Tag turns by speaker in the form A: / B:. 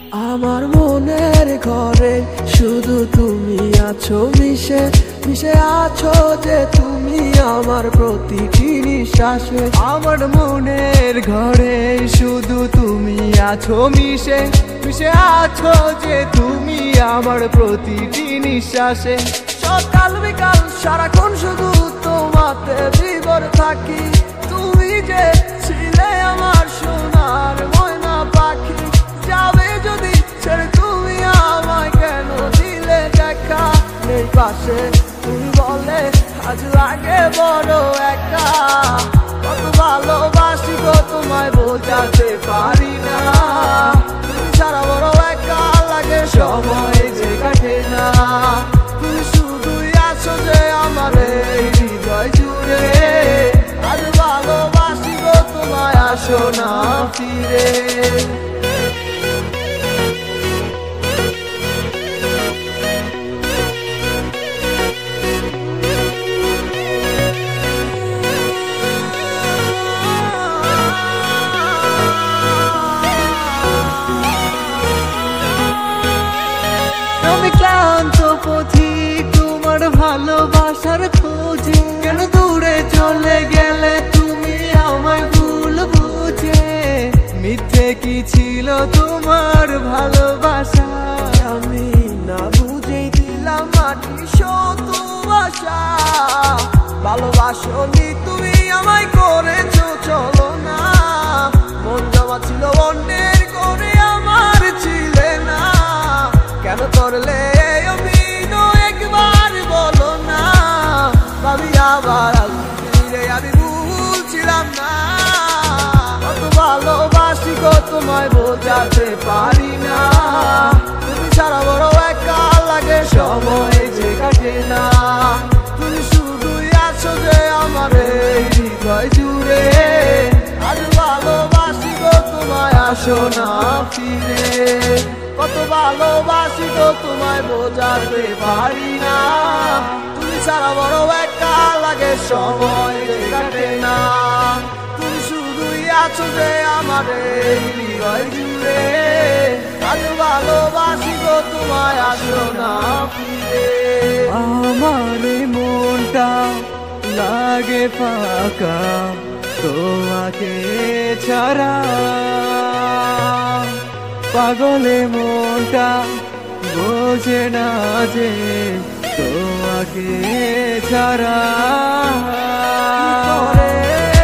A: আমার মনের ঘরে শুধু তুমি আছো মিশে মিশে আছো যে তুমি আমার প্রতিটি নিঃশ্বাসে।
B: আমার মনের ঘরে শুধু তুমি আছো মিশে মিশে আছো যে তুমি আমার প্রতিটি নিঃশ্বাসে।
A: সকাল বিকাল সারাক্ষণ শুধু তোমাতে বিভোর থাকি। তুমি যে ছিলে আমার সোনার ময়না পাখি, যাবে যদি ছেড়ে তুমি আমায় কেন দিলে দেখা? নেই পাশে তুমি বলে আজ লাগে বড় একা। কত ভালোবাসি গো তোমায় বোঝাতে পারি না। তুমি ছাড়া বড় একা লাগে, সময় যে কাটে না। তুমি শুধুই আছো যে আমার এই হৃদয় জুড়ে। আজ ভালোবাসি গো তোমায়, আসো না ফিরে।
B: আমি ক্লান্ত পথিক তোমার ভালোবাসার খোঁজে। কেন দূরে চলে গেলে তুমি আমায় ভুল বুঝে? মিথ্যে কি ছিল তোমার ভালোবাসা?
A: আমি না বুঝেই দিলাম মাটি শত ভাষা। ভালোবাসনি তুমি আমায় করেছো চলো না। মন জমা ছিল অন্যের করে আমার ছিলে না। কেন করলে এই অভিনয় একবার বলো না? ভাবি আবার ফিরে আমি ভুলছিলাম না। কত ভালোবাসি গো তোমায় বোঝাতে পারি না। তুমি ছাড়া বড় একা লাগে, সময় যে কাটে না। তুমি শুধুই আছো যে আমার এই হৃদয় জুড়ে। আজ ভালোবাসি গো তোমায়, আসো না ফিরে। কত ভালোবাসি গো তোমায় বোঝাতে পারি না। তুমি ছাড়া বড় একা লাগে, সময় যে কাটে না। তুমি শুধুই আছো যে আমার এই হৃদয় জুড়ে। আজ ভালোবাসি গো তোমায়, আসো না ফিরে।
B: আমার এই মনটা লাগে ফাঁকা তোমাকে ছাড়া। পাগলে মনটা বোঝে না যে তোমাকে ছাড়া।